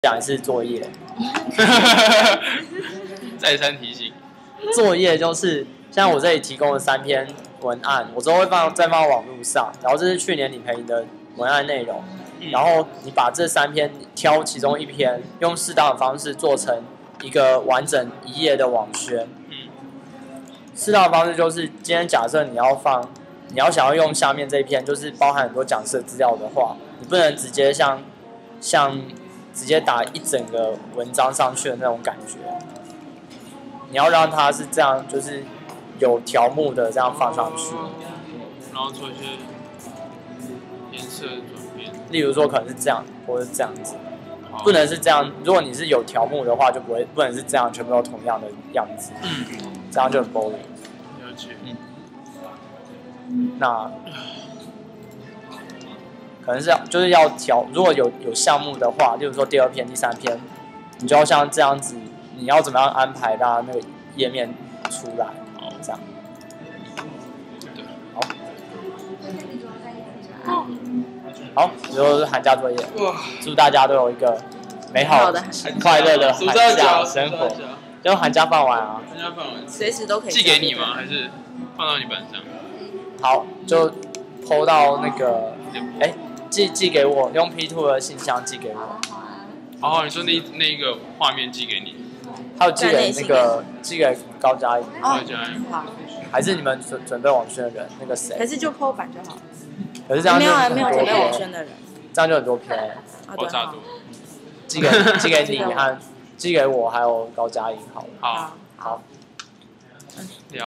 讲一次作业。 再三提醒， 作业就是像我这里提供的3篇文案，我之后会再放到网络上，然后这是去年你陪你的文案内容，然后你把这3篇挑其中1篇，用适当的方式做成一个完整1页的网宣。适当的方式就是今天假设你要想要用下面这一篇，就是包含很多讲师资料的话，你不能直接像直接打一整个文章上去的那种感觉，你要让它是这样，就是有条目的这样放上去， 然后做一些颜色的转变。 例如说可能是这样，或者是这样子，不能是这样。如果你是有条目的话，就不能是这样，全部都同样的样子，这样就很 boring。 了解。 那可能是就是要调，如果有项目的话，例如说第2篇、第3篇，你就要像这样子，你要怎么样安排让那个页面出来，这样。好，就是寒假作业，祝大家都有一个美好、快乐的寒假生活。就寒假放完啊， 寒假放完， 随时都可以寄给你吗？还是放到你板上？ 好，就 po 到那个，寄给我，用 P2 的信箱寄给我。 哦，你说那个画面寄给你， 还有寄给高嘉颖。 高嘉颖， 好， 还是你们准备网宣的人，那个谁？ 可是就 po 版就好了。 可是这样就没有准备网宣的人， 这样就很多篇。 爆炸多。 寄给你和寄给我，还有高嘉颖，好了。 好。 好。